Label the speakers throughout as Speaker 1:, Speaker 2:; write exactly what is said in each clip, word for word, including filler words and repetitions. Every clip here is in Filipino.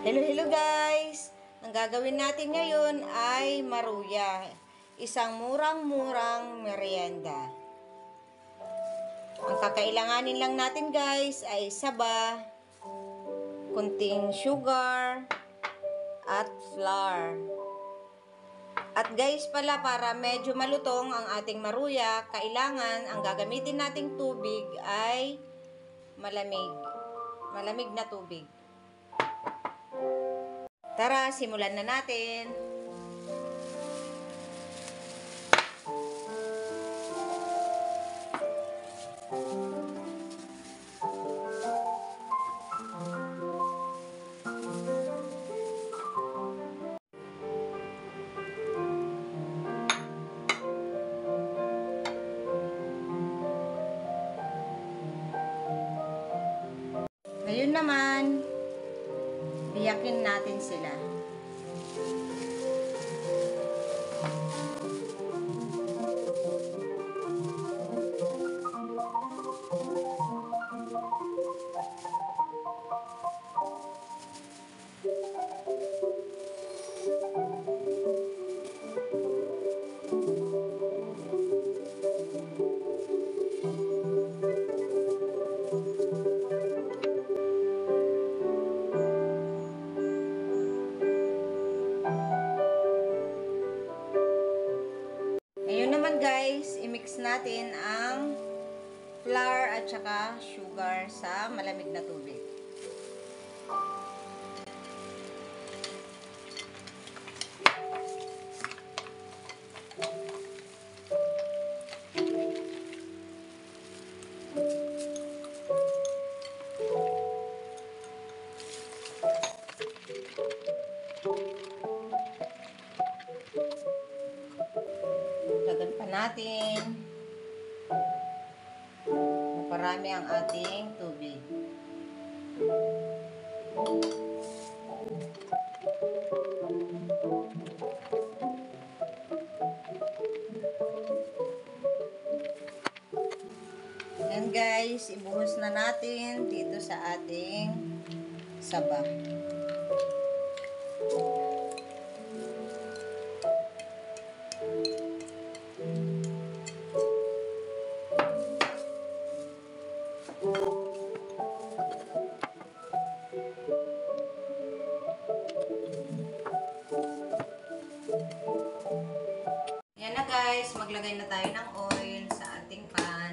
Speaker 1: Hello, hello guys! Ang gagawin natin ngayon ay maruya. Isang murang-murang merienda. Ang kakailanganin lang natin guys ay saba, kunting sugar, at flour. At guys pala, para medyo malutong ang ating maruya, kailangan ang gagamitin nating tubig ay malamig. Malamig na tubig. Tara, simulan na natin. Ngayon naman, biyakin natin sila. Ngayon naman guys, i-mix natin ang flour at saka sugar sa malamig na tubig. Lagan pa natin. Maparami ang ating tubig. Yan guys, ibuhos na natin dito sa ating saba. Yan na guys, maglagay na tayo ng oil sa ating pan.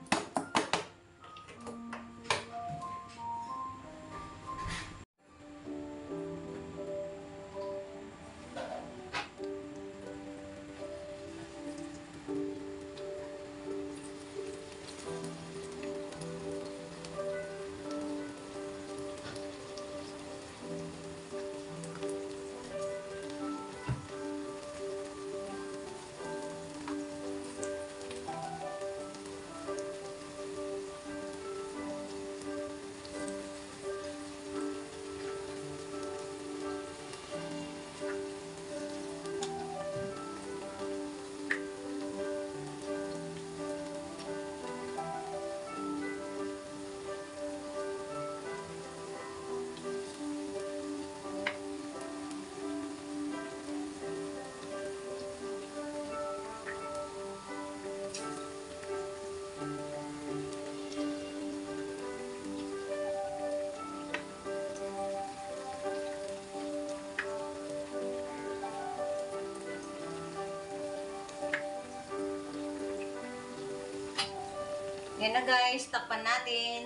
Speaker 1: Yan na guys, takpan natin.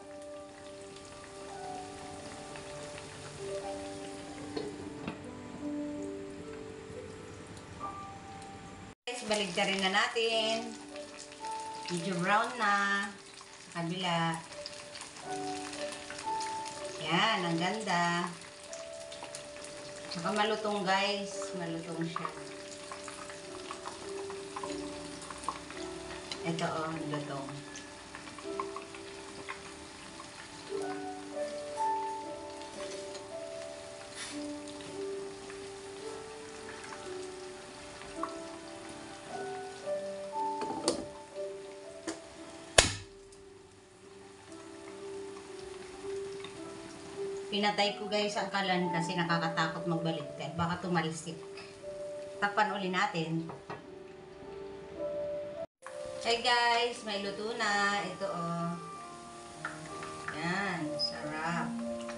Speaker 1: Guys, baligtarin na natin. Medyo brown na sa kabila. Yan, ang ganda. Saka malutong guys, malutong siya. Ito oh, lutong. Pinatay ko guys ang kalan kasi nakakatakot magbaliktad. Baka tumalsik. Takpan uli natin. Hey guys, may luto na. Ito oh. Yan, sarap.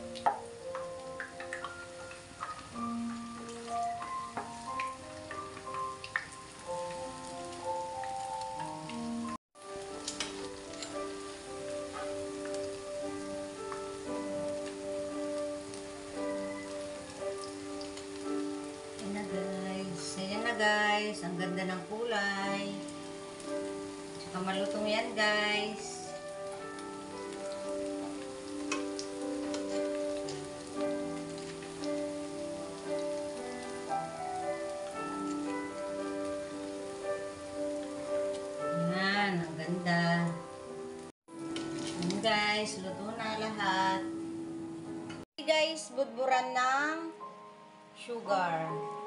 Speaker 1: Ayan na guys. Ayan na guys. Ang ganda ng kulay. Tsaka malutong yan guys. Yan, ang ganda. Ayan guys, luto na lahat. Okay guys, budburan ng sugar.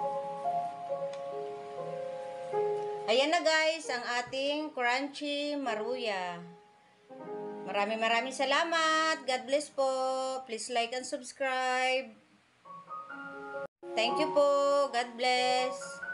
Speaker 1: Ayan na guys, ang ating crunchy maruya. Maraming maraming salamat. God bless po. Please like and subscribe. Thank you po. God bless.